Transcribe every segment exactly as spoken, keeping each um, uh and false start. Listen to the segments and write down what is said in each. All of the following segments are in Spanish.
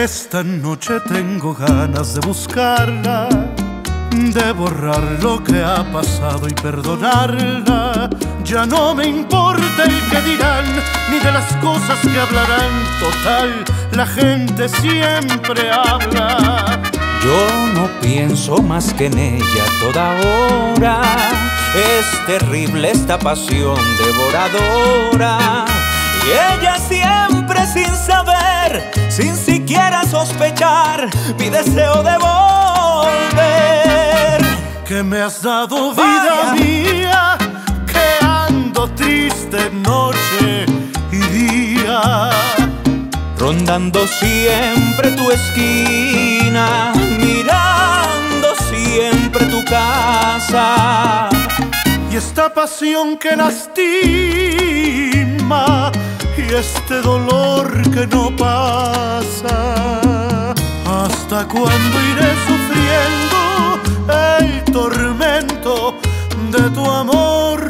Esta noche tengo ganas de buscarla, de borrar lo que ha pasado y perdonarla. Ya no me importa el que dirán, ni de las cosas que hablarán. Total, la gente siempre habla. Yo no pienso más que en ella toda hora. Es terrible esta pasión devoradora. Y ella siempre sin saber, sin siquiera sospechar, mi deseo de volver. Que me has dado vida Vaya. mía, que ando triste noche y día, rondando siempre tu esquina, mirando siempre tu casa. y esta pasión que lastima, y este dolor que no pasa. ¿Hasta cuándo iré sufriendo el tormento de tu amor?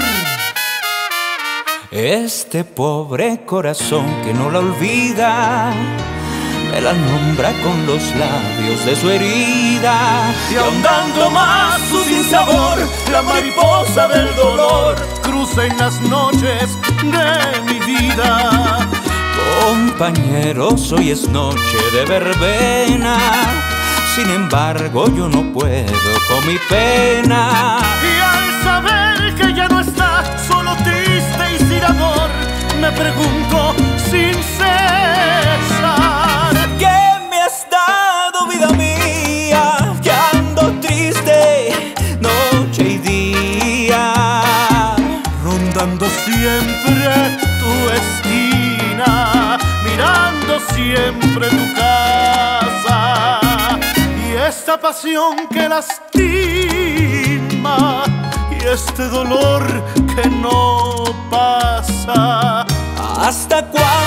Este pobre corazón que no la olvida, me la nombra con los labios de su herida. Y ahondando más su sinsabor, la mariposa del dolor cruza en las noches de mi vida. Compañeros, hoy es noche de verbena, sin embargo yo no puedo con mi pena. Y al saber que ya no está, solo triste y sin amor, me pregunto sin cesar: ¿qué me has dado, vida mía? Que ando triste noche y día, rondando siempre tu esquina, mirando siempre tu casa. Y esta pasión que lastima, y este dolor que no pasa. ¿hasta cuándo